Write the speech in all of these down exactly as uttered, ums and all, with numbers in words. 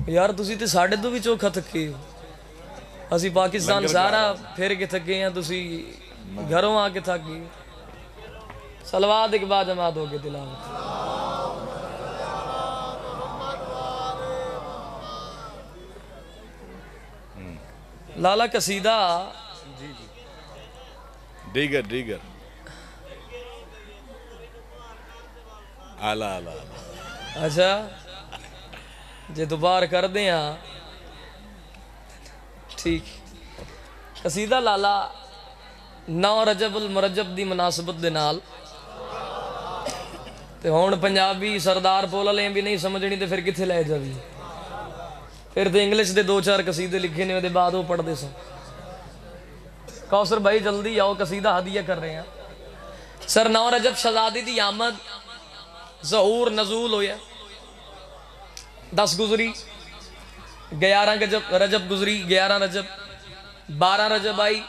यार तुसी ते साढ़े तो भी चोखा थके हो, असी पाकिस्तान सारा फिर के थके हैं, तुसी घरों आके थक गए। सलवात एक बाद जमात हो गए तिलावत। लाला कसीदा जी जी दीगर दीगर आला आला अच्छा जे दोबार कर दे ठीक। कसीदा लाला नौ रजब उल मुरजब दी मुनासबत दे नाल ते हुण पंजाबी सरदार पोल भी नहीं समझनी तो फिर कित्थे लै जावी। फिर तो इंग्लिश के दो चार कसीदे लिखे ने, बाद वो पढ़ते सन। कौसर भाई जल्दी आओ, कसीदा हदिया कर रहे हैं। सर नौ रजब शहजादी दी आमद ज़हूर नजूल होया, दस गुजरी, ग्यारह रजब रजब गुजरी, ग्यारह रजब, बारह रजब आई,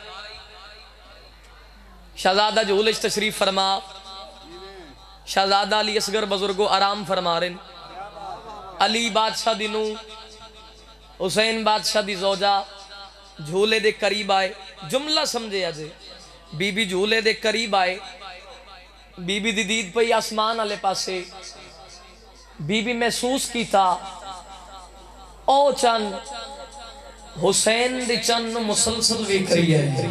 शहजादा जहूल तशरीफ फरमा, शहजादा अली असगर बुजुर्गो आराम फरमा रहे, अली बादशाह दी नूं, हुसैन बादशाह दी जोजा झूले दे करीब आए। जुमला समझे अजे, बीबी झूले दे करीब आए, बीबी दी दीद पई आसमान वाले पासे, बीबी महसूस कीता ओ चन हुसैन दे चन मुसलसल वेख रही है।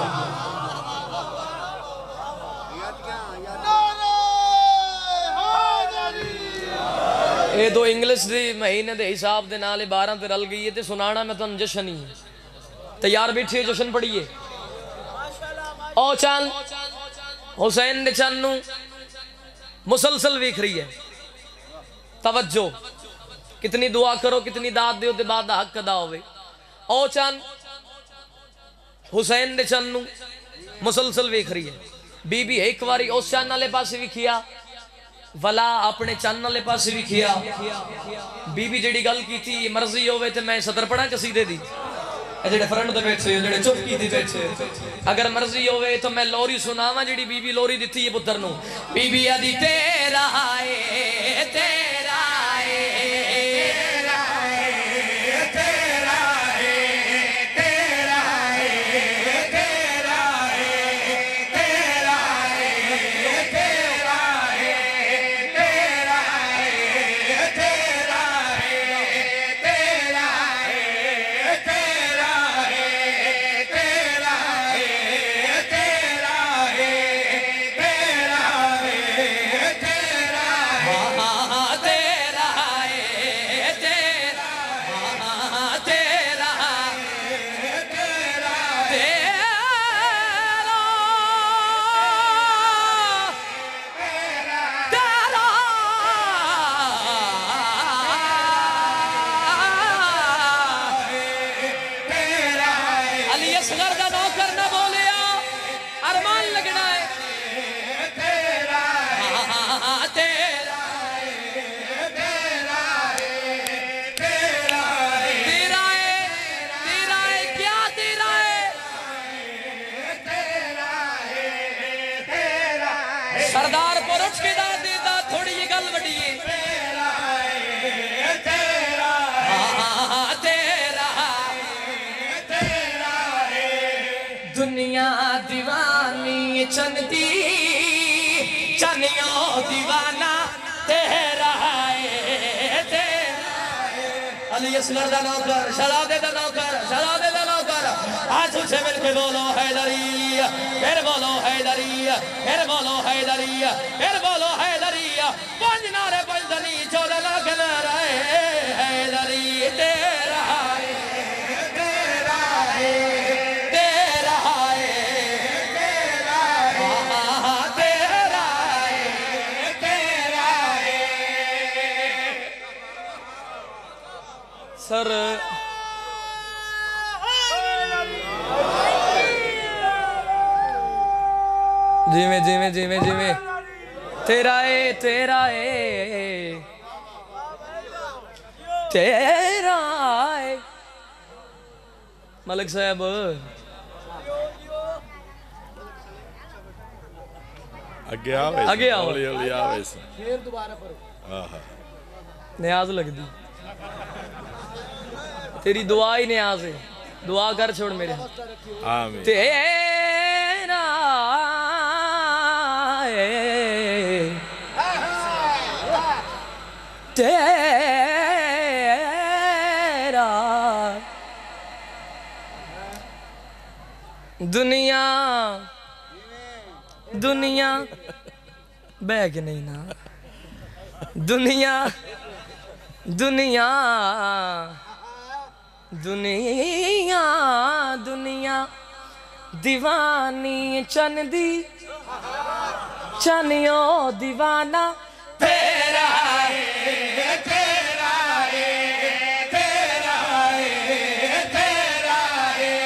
ये दो इंग्लिश दे महीने दे हिसाब दे नाल बारह ते रल गई है, ते सुनाना मैं तुम जशन ही तैयार बैठिए, जशन पढ़िए। ओ चन हुसैन दे चन नू मुसलसल वेख रही है। तवज्जो, कितनी दुआ करो, कितनी दाद दो, बाद हक अदा होवे। ओ चन हुसैन दे चन नू मुसलसल वेख रही है। बीबी एक बारी उस चन वाले पासे विखिया, वला अपने चन वाले पासे विखिया। बीबी जेड़ी गल की मर्जी होवे ते मैं सदर पढ़ा कसीदे दी, जेड़े फ्रंट दे बैठे जेड़े चुप कीती बैठे, अगर मर्जी होवे तो मैं लोरी सुनावा जेड़ी बीबी लोरी दिती है पुत्र नू। बीबी आदि तेरा है तेरा है तेरा है तेरा है तेरा है तेरा है तेरा है तेरा है तेरा है तेरा है तेरा है तेरा सरदार पर उठ के दाद देता, थोड़ी ये गल बड़ी है। तेरा है तेरा है तेरा है तेरा है दुनिया दीवानी चंदी चनियो दीवाना तेरा है तेरा है। अली असगर दा नौकर, शहजादे दा नौकर, शहजादे दा नौकर, आज उसे मिलके बोलो हैदरी, फिर बोलो हैदरी, फिर बोलो हैदरी, फिर बोलो हैदरी, पंज नारे पंजनी चौदह लाख नारे हैदरी। तेरा है तेरा है तेरा है तेरा है तेरा है तेरा है। सर जिमें जिमें जिमें जिमें तेरा है तेरा है तेरा है। मलिक साहब अगे आवे अगे आओ, हौली हौली आवे फिर दोबारा पढ़ो। न्याज लगदी तेरी दुआ ही ने आज दुआ कर छोड़ मेरे आमीन तेरा तेरा दुनिया दुनिया बैग नहीं ना दुनिया दुनिया दुनिया दुनिया दीवानी चन दी चनियो दीवाना तेरा है तेरा है तेरा है तेरा है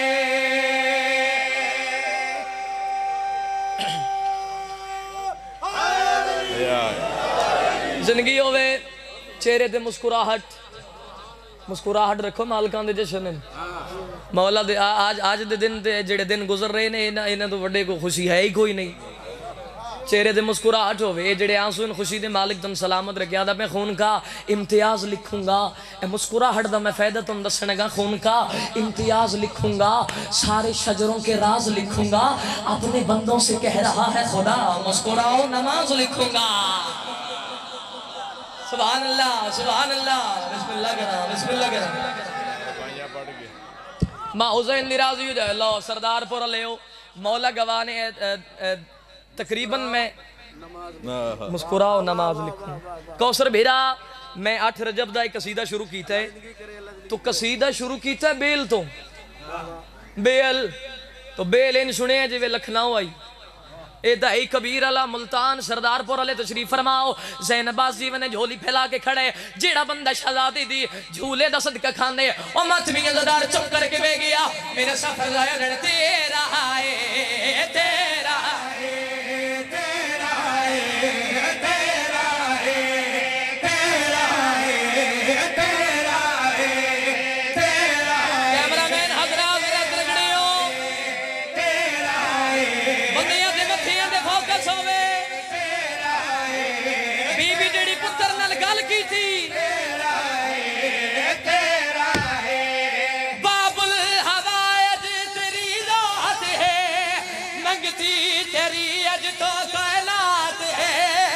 जिंदगी होवे चेहरे ते मुस्कुराहट मुस्कुराहट रखो मालकां दे जश्न मौला दे आज आज दे दिन ते जेड़े दिन गुजर रहे ने इन्हां इन्हां तो वड्डे को खुशी है ही कोई नहीं चेहरे ते मुस्कुराहट होवे जेड़े आंसू इन खुशी दे मालिक तुम सलामत रखिया दा मैं खून का इम्तियाज लिखूंगा ए मुस्कुराहट दा मैं फायदा तुम दसनेगा खून का इम्तियाज लिखूंगा सारे शजरों के राज लिखूंगा अपने बंदों से कह रहा है खुदा मुस्कुराओ नमाज लिखूंगा सुभान अल्लाह सुभान अल्लाह बिस्मिल्लाह करा बिस्मिल्लाह करा मां हुसैन निराजी हो जाए लो सरदार पर ले मौला गवाह ने तकरीबन मैं मुस्कुराओ नमाज लिखूं कौसर भेरा मैं अठ रजब दा एक कसीदा शुरू कीता है तो कसीदा शुरू कीता है बेल तो बेल तो बेल इन सुने जिवे लखनऊ आई ए कबीर अला मुल्तान सरदारपुर वाले तशरीफ फरमाओ ज़ैनबाज जीवन ने झोली फैला के खड़े जेड़ा बंदा शहजादी दी झूले दा सदका खांदे ओ मत भी ज़दार चुप करके बह गया मेरा सफर जाया तेरा है तेरा है तेरा है तेरा है तेरा है तेरा है तेरा कैमरामैन हजरात रगड़ियो तेरा है बंदियां दे मथियां दे फोकस होवे तेरा है बीबी जेड़ी पुत्र नाल गल कीती तेरा है तेरा है बाबुल हवायज तेरी रात है मंगती तेरी अज तो कायनात है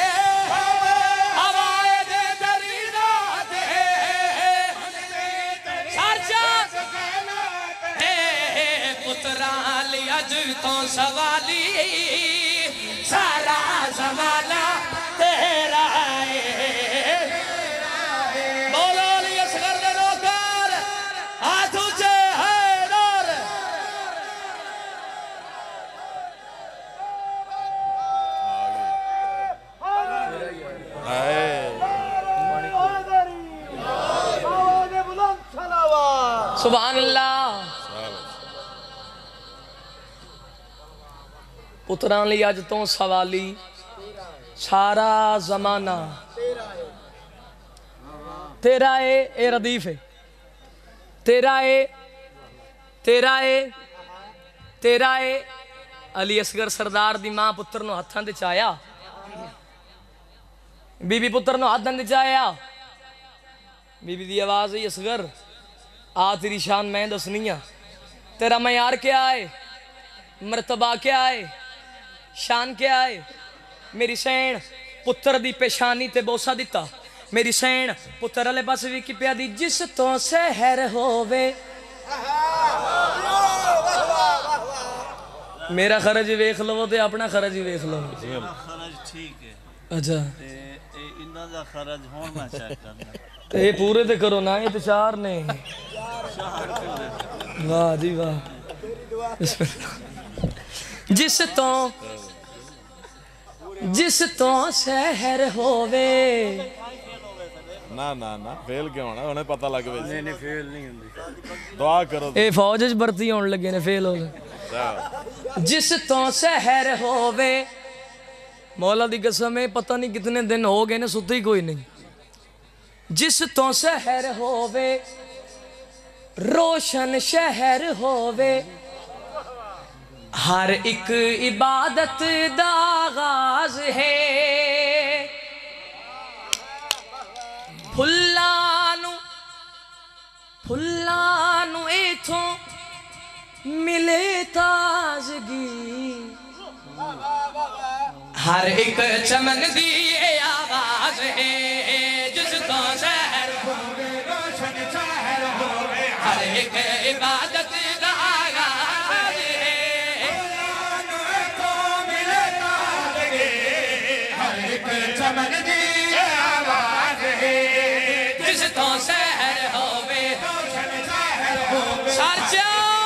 हवायज तेरी रात है सरचा है पुत्रा ली अज तो सवाली सारा जमाना तेरा है बोलो अली असगर दे नौकर हाथ ऊंचे हैदर सुभान अल्लाह पुत्रां लई अज तो सवाली सारा जमाना तेरा है ए रदीफ है तेरा है तेरा है तेरा है अली असगर सरदार दी मां पुत्र नु हत्थां दे चाया बीबी पुत्र नु हत्थां दे चाया बीबी दी आवाज है असगर आ तेरी शान मैं दसनी आ तेरा मयार क्या है मर्तबा क्या है शान क्या है मेरी सैन पुत्र दी पेशानी ते बोसा दिता मेरी सैन पुत्र वाले पास भी की प्या दी जिस तो सहर होवे मेरा खर्च वेख लो ते अपना खर्च ही वेख लो खर्च ठीक है अच्छा ते ए इन्ना दा खर्च होण मैं चेक करना ते ये पूरे ते करो ना ये तो चार ने वाह जी वाह जिस तो जिस तो शहर होवे ना ना ना फेल क्यों होना उन्हें पता लग गया नहीं नहीं फेल नहीं हुंदी दुआ करो ए फौज च भर्ती होने लगे ने फेल हो गए जिस तो शहर होवे मौला दी कसम है पता नहीं कितने दिन हो गए ने सुते ही कोई नहीं जिस तो शहर होवे रोशन शहर होवे हर एक इबादत दा आगाज है फुल्लां नू फुल्लां नू इथों मिले ताजगी हर एक चमन दी आवाज है जिस तो शहर होवे रोशन शहर होवे हर एक इबादत दा आगाज है तो मिले ताजगी हर एक चमन दी आवाज है जिस तो शहर होवे रोशन शहर होवे साचा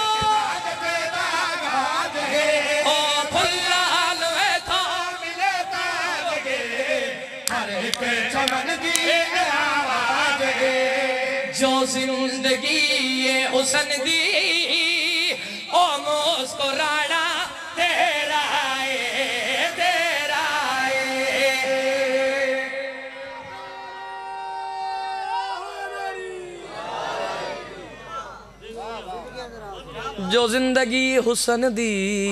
जो जिंदगी ये हुसन दी ओ मुस्कुराना तेरा है तेरा है जो जिंदगी हुसन दी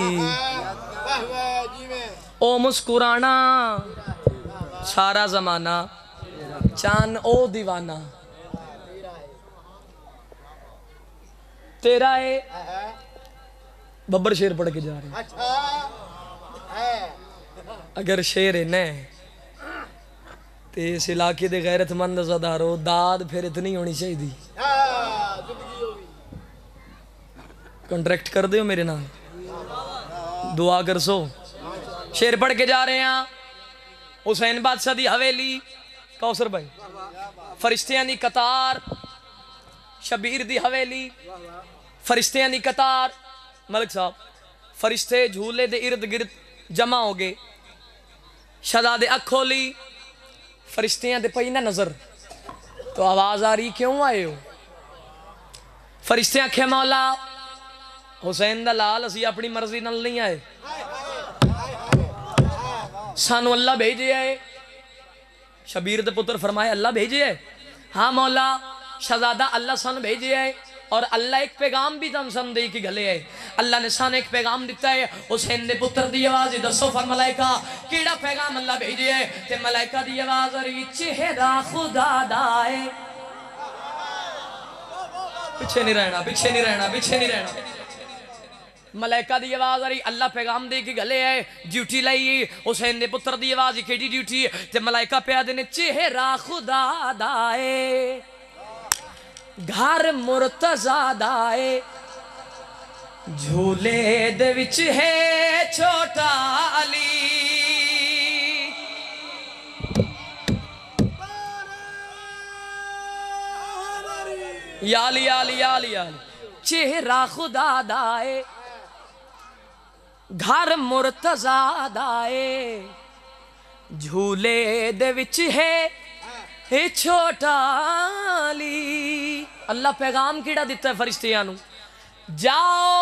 ओ मुस्कुराना सारा जमाना चान ओ दीवाना तेरा है बब्बर शेर पढ़ के जा रहे अगर शेर है न ते इस इलाके दे गैरतमंद ज़दारो दाद फिर इतनी होनी चाहिए कॉन्ट्रैक्ट कर दो मेरे नाम दुआ कर सो शेर पढ़ के जा रहे हैं हुसैन बादशाह दी हवेली कौसर भाई फरिश्तियां दी कतार शबीर दी हवेली फरिश्तियां दी कतार मलिक साहब फरिश्ते झूले दे इर्द गिर्द जमा हो गए शहजादे अख खोली फरिश्तियां दे पई ना नजर तो आवाज आ रही क्यों आए हो फरिश्ते आखे मौला हुसैन दा लाल असी अपनी मर्जी नाल नहीं आए सानू अल्लाह भेजे है शबीर दे पुत्र फरमाए अल्लाह भेजे है हाँ मौला शहजादा अल्लाह सन भेजे है और अल्लाह एक पैगाम भी तम सन दे के गले है अल्लाह ने सन एक पैगाम दिता है हुसैन दे पुत्र दी आवाज दसो फर मलाइका केड़ा पैगाम अल्लाह भेजे है ते मलाइका दी आवाज रही चेहरा खुदा दा है पीछे नहीं रहना पीछे नहीं रहना पीछे नहीं रहना मलाइका दी आवाज आ रही अल्लाह पैगाम दे के गले है ड्यूटी लाई हुसैन दे पुत्र दी आवाज केड़ी ड्यूटी ते मलाइका पे आदे ने चेहरा खुदा दा है घर मुर्तजा दा है झूले दे विच है छोटा अली याली याली याली याली चेहरा खुदा दा है घर मुर्तजा दा है झूले दे विच है हे छोटा अली अल्लाह पैगाम किड़ा दिता है फरिश्तियां नू जाओ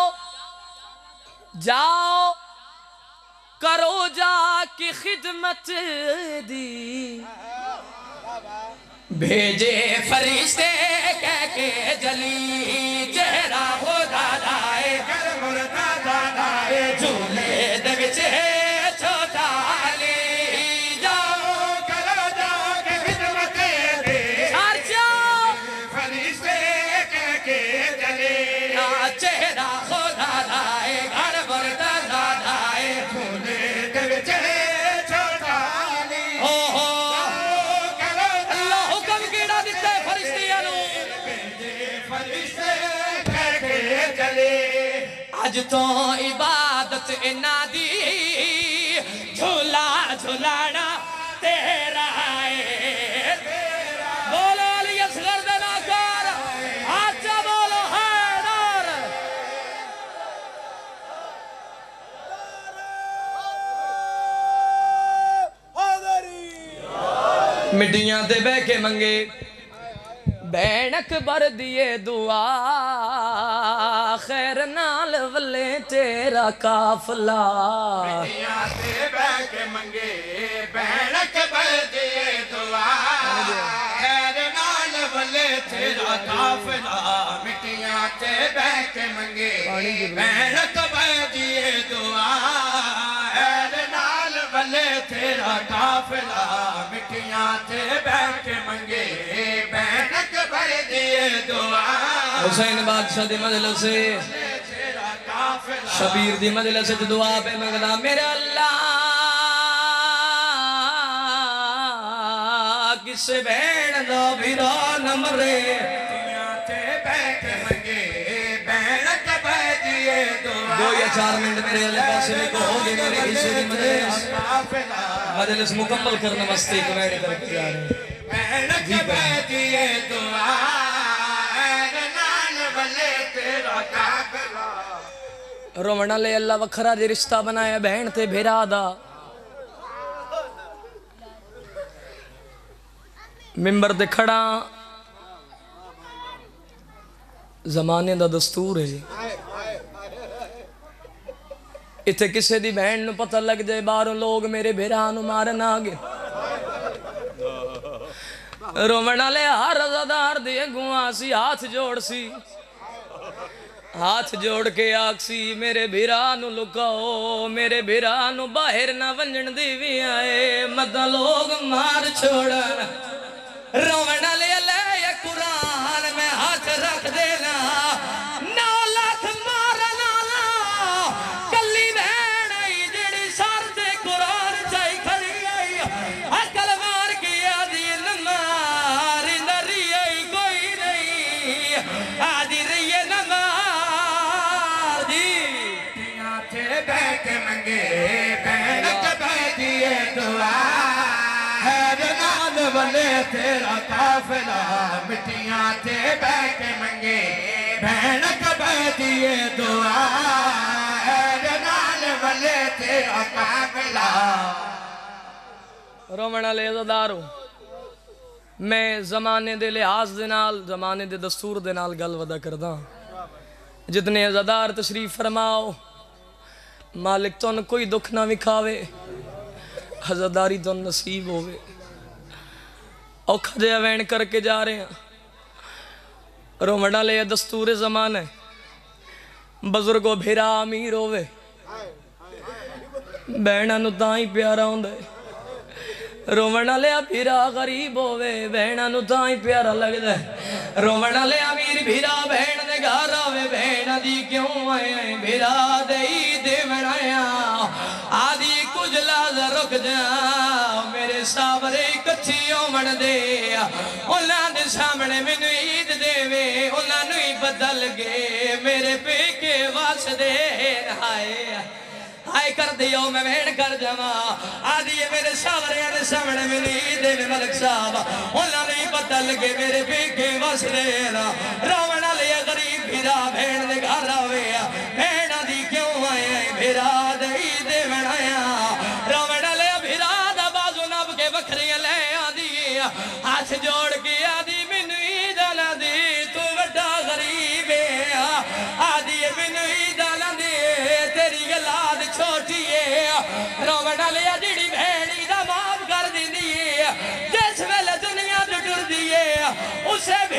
जाओ करो जाके खिदमत दी भेजे फरिश्ते कह के जली चेहरा खुदा दा है घर मुर्तजा दा है झूले दे विच है छोटा अली जाओ करो जाके खिदमत दी फरिश्ते कह के जली चेहरा खुदा दा है घर मुर्तजा दा है झूले दे विच है छोटा अली हो हो अज तो इबादत इना दी झूला झुलाना तेरा है बोलो अली असगर दे नौकर आजा बोलो हैदर मिट्टियां ते बह के मंगे बैनक बर दिए दुआ खैर नाल वले तेरा काफला मिट्टियां ते बह के मंगे बैनक बर दिए दुआ खैर नाल वले तेरा काफला मिट्टियां ते बह के मंगे बैनक बर दिए दुआ खैर नाल वले तेरा काफला मिट्टियां ते बह के मंगे बैनक बर दिए दुआ हुसैन बादशाह दी मजलिस से शबीर दी मजलिस से दुआ पे मंगदा मेरे अल्लाह किस भैन दा वीरा न मरे दो या चार मिनट मेरे अल्लाह पासे में कहोगे मेरे हिस्से की मजलिस मजलिस मुकम्मल करने वास्ते एक बैठ करके जा रहे हैं जी दिए दुआ नान भले तेरा काफिला रोमना ले अल्लाह वखरा जे रिश्ता बनाया बहन ते भेरा दा मिंबर ते खड़ा जमाने दा दस्तूर है जी इत्थे किसे दी बहन नूं पता लग जाए बाहरों लोग मेरे भेरा नूं मारन आ गए रोवण वाले हर रज़ादार दी अगुआ सी हाथ जोड़ सी हाथ जोड़ के आखसी मेरे भेरा नूं लुकाओ मेरे भेरा नूं बाहर ना वंजण दी भी आए मत लोग मार छोड़न रोवण वाले ले कुरान में हाथ रख देना नौ लाख मारना कली बहन आई जेड़ी सर ते कुरान चाई खड़ी आई अकल मार के आदि नमार नरी आई कोई नहीं आदि रही नमार जी थे बैठ मंगे बहन कबे दिए दुआ बने तेरा काफिला मिट्टियां ते बैठ मंगे बहन कबे दिए दुआ नाल बने तेरा काफिला रोमन वाले अज़ादारो मैं जमाने दे लिहाज दे नाल जमाने दे दस्तूर दे नाल गल वदा करदा जितने अज़ादार तशरीफ फरमाओ मालिक तुन कोई दुख ना विखावे अज़ादारी तुन नसीब होवे औखा जहा वैन करके जा रहे हैं रोमन वाले दस्तूर जमान है बजुर्गो भेरा अमीर होवे बहना नूं तां ही प्यारा हुंदा है रोमन वाले भेरा गरीब होवे बहना नूं तां ही प्यारा लगदा है रोमन वाले अमीर भेरा बहन दे घर आवे बहना दी क्यों आए भेरा देई देवण आया आदि कुछ लाज रुक जा मेरे सावरे कच्ची होवन दे उन्हां दे सामने मैनू ईद देवे उन्हां नूं ही बदल गए मेरे पेके वसदे हाय हाय कर दियो मैं वेण कर जावा आदि मेरे सावरे दे सामने मैनू ईद देवे मलिक साहब उन्हां नूं ही बदल गए मेरे पेके वसदे रोवण वाले गरीब भिरा भेण दे घर आवे भेणा दी क्यों आए भिरा दई देवण आया रोवण वाले भिरा दा बाजू नब के बखरियां ले आंदी हाथ जोड़ के आदि मैनू ईद ना दे तू वड्डा गरीब है आदि मैनू ईद ना दे तेरी औलाद छोटी है रोवण वाले जिहड़ी भेणी दा माफ कर दिंदी है जिस वेले दुनिया तो टुरदी है उसे